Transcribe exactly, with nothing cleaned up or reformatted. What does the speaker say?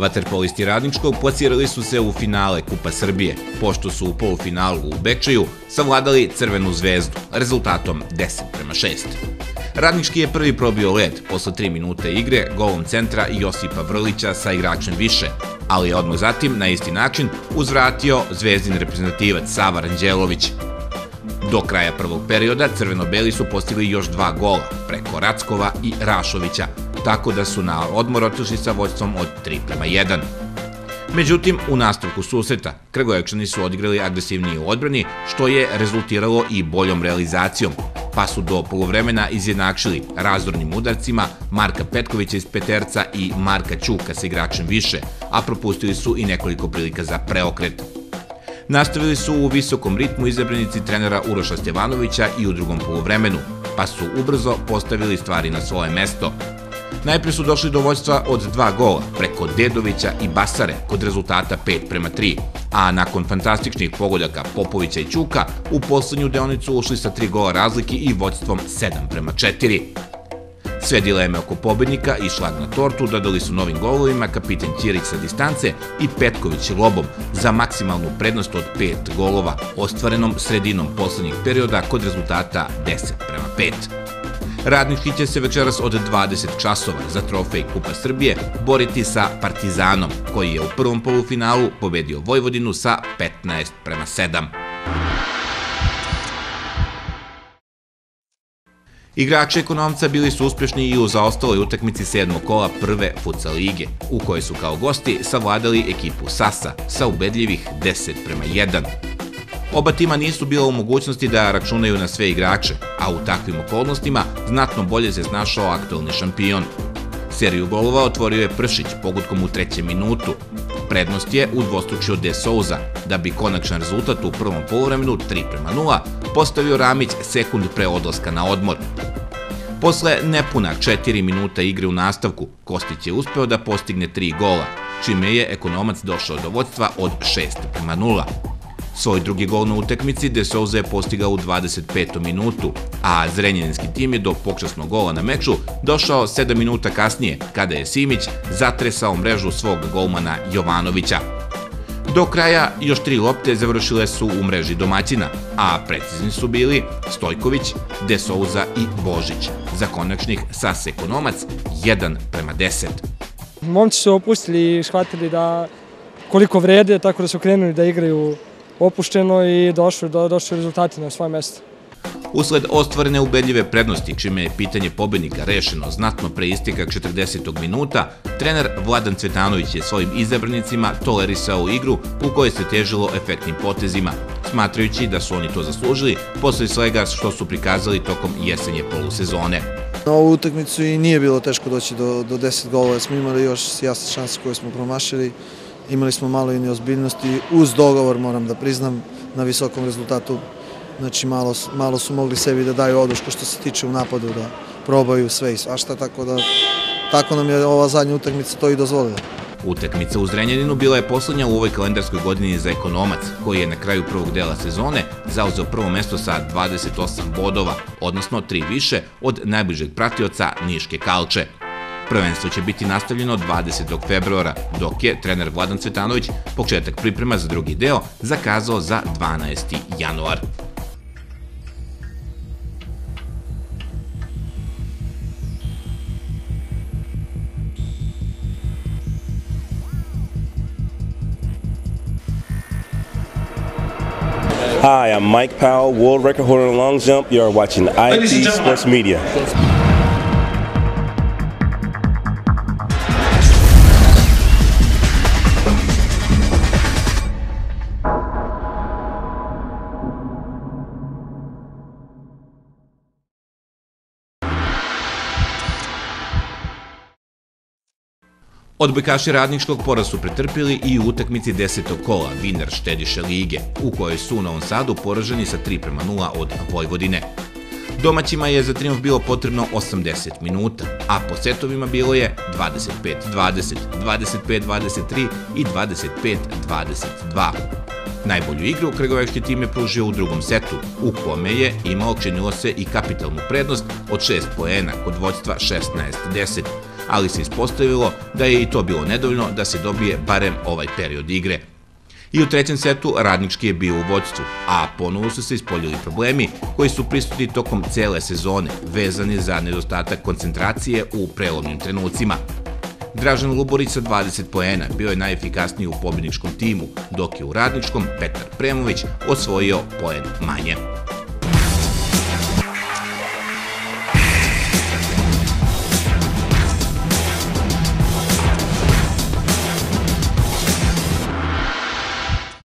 Vaterpolisti Radničkog plasirali su se u finale Kupa Srbije, pošto su u polufinalu u Bečeju savladali Crvenu zvezdu rezultatom deset prema šest. Radnički je prvi probio led posle tri minute igre golom centra Josipa Vrlića sa igračem više, ali je odmah zatim na isti način uzvratio zvezdin reprezentativac Sava Ranđelović. Do kraja prvog perioda crveno-beli su postigli još dva gola preko Rackova i Rašovića, tako da su na odmor otišli sa vođstvom od tri prema jedan. Međutim, u nastavku susreta Kragujevčani su odigrali agresivnije u odbrani, što je rezultiralo i boljom realizacijom, pa su do poluvremena izjednačili razdornim udarcima Marka Petkovića iz peterca i Marka Ćuka sa igračem više, a propustili su i nekoliko prilika za preokret. Nastavili su u visokom ritmu izabranici trenera Uroša Stjevanovića i u drugom poluvremenu, pa su ubrzo postavili stvari na svoje mesto. Najpre su došli do vođstva od dva gola preko Dedovića i Basare kod rezultata pet prema tri, a nakon fantastičnih pogodaka Popovića i Ćuka u poslednju deonicu ušli sa tri gola razlike i vođstvom sedam prema četiri. Sve dileme oko pobednika i šlag na tortu dodali su novim golovima kapitan Ćirić sa distance i Petković lobom za maksimalnu prednost od pet golova, ostvarenom sredinom poslednjih perioda kod rezultata deset prema pet. Radnički će se večeras od dvadeset časova za trofej Kupa Srbije boriti sa Partizanom, koji je u prvom polufinalu pobedio Vojvodinu sa petnaest prema sedam. Igrači Ekonomca bili su uspešni i u zaostaloj utakmici sedmog kola prve futsal lige, u kojoj su kao gosti savladali ekipu Sasa sa ubedljivih deset prema jedan. Oba tima nisu bila u mogućnosti da računaju na sve igrače, a u takvim okolnostima znatno bolje se snašao aktuelni šampion. Seriju golova otvorio je Pršić pogutkom u trećem minutu. Prednost je udvostručio De Souza, da bi konačan rezultat u prvom poluvremenu tri prema nula postavio Ramić sekund pre odlaska na odmor. Posle nepuna četiri minuta igre u nastavku, Kostić je uspeo da postigne tri gola, čime je Ekonomac došao do vođstva od šest prema nula. Svoj drugi gol na utakmici De Souza je postigao u dvadeset petom minutu, a zrenjaninski tim je do počasnog gola na meču došao sedam minuta kasnije, kada je Simić zatresao mrežu svog golmana Jovanovića. Do kraja još tri lopte završile su u mreži domaćina, a precizni su bili Stojković, De Souza i Božić. Za konačnih Sas Ekonomac jedan prema deset. Momci su opustili i shvatili da koliko vrede, tako da su krenuli da igraju opušteno i došli do rezultati na svoje mesto. Usled ostvarene ubedljive prednosti, čime je pitanje pobednika rešeno znatno pre isteka četrdesetog minuta, trener Vladan Cvetanović je svojim izabranicima tolerisao igru u kojoj se težilo efektnim potezima, smatrajući da su oni to zaslužili posle svega što su prikazali tokom jesenje polusezone. Na ovu utakmicu i nije bilo teško doći do deset golova, smo imali još jasne šanse koje smo promašili. Imali smo malo i neozbiljnosti, uz dogovor, moram da priznam, na visokom rezultatu. Znači, malo su mogli sebi da daju oduško što se tiče u napadu, da probaju sve i svašta, tako da tako nam je ova zadnja utakmica to i dozvolila. Utakmica u Zrenjaninu bila je poslednja u ovoj kalendarskoj godini za Ekonomac, koji je na kraju prvog dela sezone zauzeo prvo mesto sa dvadeset osam bodova, odnosno tri više od najbližeg pratioca Niške Kalče. Prvenstvo će biti nastavljeno dvadesetog februara, dok je trener Vladan Cvetanović početak priprema za drugi deo zakazao za dvanaesti januar. Hi, I'm Mike Powell, world record holder in long jump. You are watching I T Sports Media. Odbojkaši Radničkog poraz su pretrpili i u utakmici desetog kola Vinar Štediše lige, u kojoj su u Novom Sadu poraženi sa tri prema nula od Vojvodine. Domaćima je za trijumf bilo potrebno osamdeset minuta, a po setovima bilo je dvadeset pet dvadeset, dvadeset pet dvadeset tri i dvadeset pet dvadeset dva. Najbolju igru Kragujevčki tim je pružio u drugom setu, u kome je imao, činilo se, i kapitalnu prednost od šest poena kod vođstva šesnaest deset, ali se ispostavilo da je i to bilo nedovoljno da se dobije barem ovaj period igre. I u trećem setu Radnički je bio u vođstvu, a ponovo su se ispoljili problemi koji su prisutni tokom cele sezone, vezani za nedostatak koncentracije u prelomnim trenucima. Dražen Luborić sa dvadeset poena bio je najefikasniji u pobjedničkom timu, dok je u Radničkom Petar Premović osvojio poen manje.